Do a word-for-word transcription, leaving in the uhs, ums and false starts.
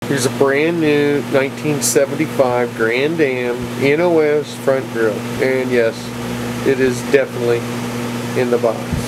Here's a brand new nineteen seventy-five Grand Am N O S front grille. And yes, it is definitely in the box.